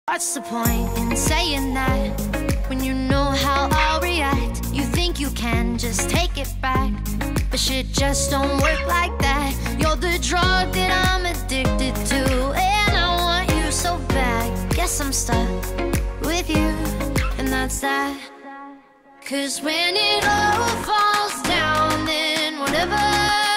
What's the point in saying that when you know how I'll react? You think you can just take it back, but shit just don't work like that. You're the drug that I'm addicted to, and I want you so bad. Guess I'm stuck with you, and that's that. 'Cause when it all falls down, then whatever